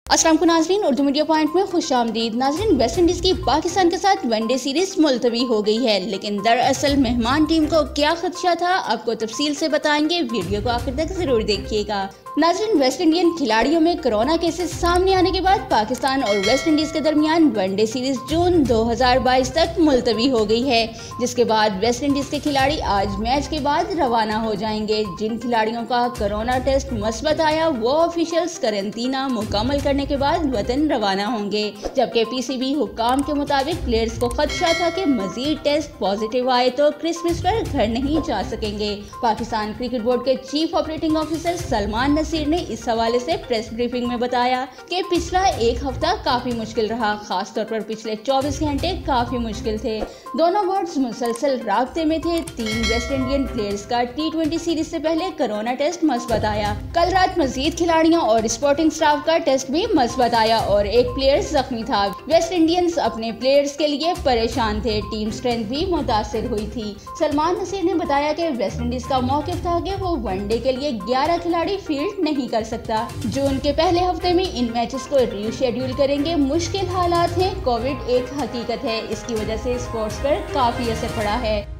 अस्सलाम वालेकुम नाज़रीन, उर्दू मीडिया पॉइंट में खुशामदीद। नाज़रीन, वेस्ट इंडीज़ की पाकिस्तान के साथ वनडे सीरीज मुलतवी हो गई है, लेकिन दरअसल मेहमान टीम को क्या खदशा था आपको तफसील से बताएंगे। वीडियो को आखिर तक जरूर देखिएगा। नाज़रीन, वेस्ट इंडियन खिलाड़ियों में कोरोना केसेस सामने आने के बाद पाकिस्तान और वेस्ट इंडीज के दरमियान वनडे सीरीज जून 2022 तक मुलतवी हो गई है, जिसके बाद वेस्ट इंडीज के खिलाड़ी आज मैच के बाद रवाना हो जाएंगे। जिन खिलाड़ियों का कोरोना टेस्ट मस्बत आया वो ऑफिशियल्स करंतना मुकम्मल करने के बाद वतन रवाना होंगे, जबकि पीसीबी हुक्काम के मुताबिक प्लेयर्स को खदशा था कि मजीद टेस्ट पॉजिटिव आए तो क्रिसमस पर घर नहीं जा सकेंगे। पाकिस्तान क्रिकेट बोर्ड के chief operating officer Salman Naseer ने इस हवाले से प्रेस ब्रीफिंग में बताया कि पिछला एक हफ्ता काफी मुश्किल रहा, खास तौर पर पिछले 24 घंटे काफी मुश्किल थे। दोनों बोर्ड्स मुसलसल राब्ते में थे। 3 वेस्ट इंडियन प्लेयर्स का T20 सीरीज से पहले कोरोना टेस्ट मस्बत आया। कल रात मजीद खिलाड़ियों और स्पोर्टिंग स्टाफ का टेस्ट भी मस्बत आया और एक प्लेयर जख्मी था। वेस्ट इंडियंस अपने प्लेयर्स के लिए परेशान थे, टीम स्ट्रेंथ भी मुतासिर हुई थी। सलमान नसीर ने बताया कि वेस्ट इंडीज का मौकिफ था कि वो वनडे के लिए 11 खिलाड़ी फील्ड नहीं कर सकता। जून के पहले हफ्ते में इन मैचेस को रीशेड्यूल करेंगे। मुश्किल हालात हैं, कोविड एक हकीकत है, इसकी वजह से स्पोर्ट्स पर काफी असर पड़ा है।